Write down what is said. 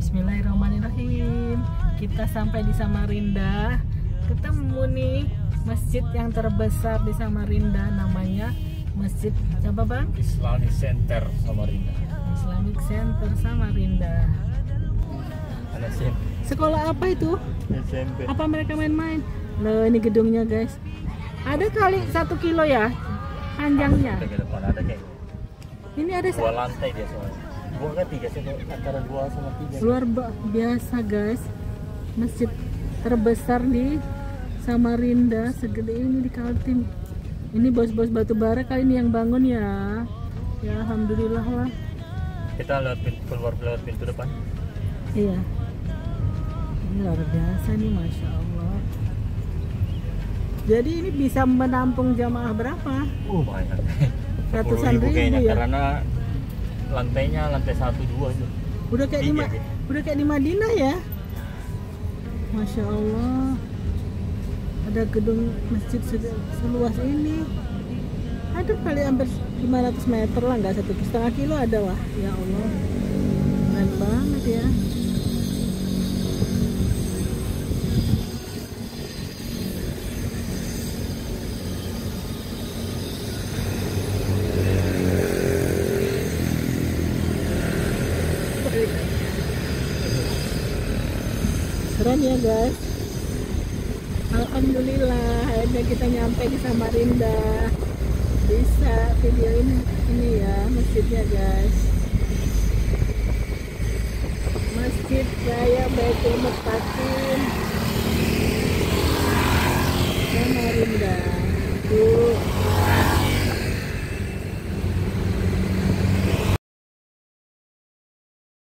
Bismillahirrahmanirrahim. Kita sampai di Samarinda. Ketemu nih masjid yang terbesar di Samarinda, namanya Masjid apa bang? Islamic Center Samarinda. Islamic Center Samarinda. Anak SMP. Sekolah apa itu? SMP. Apa mereka main-main? Loh, ini gedungnya guys. Ada kali 1 kilo ya panjangnya. Ada ke depan, ada kayak Ini ada 2 lantai dia soalnya. 2 kan 3 sih, antara 2 sama 3. luar biasa guys. Masjid terbesar di Samarinda, segede ini di Kaltim. Ini bos-bos batu bara kali ini yang bangun ya. Ya alhamdulillah lah. Kita keluar lewat pintu depan. Iya. Ini luar biasa nih, masya Allah. Jadi ini bisa menampung jamaah berapa? Banyak. Ratusan 10.000 ribu kayaknya, ya. karena lantainya lantai 1, 2 aja. Udah kayak di Tiga sih. udah kayak di Madinah ya. Masya Allah. Ada gedung masjid seluas ini. Ada kali hampir 500 meter lah, nggak 1,5 kilo ada lah. Ya Allah, keren banget ya. Keren ya guys. Alhamdulillah akhirnya kita nyampe di Samarinda. Bisa video ini ya masjidnya guys. Masjid Raya Baitul Muqaddim Samarinda. Tuh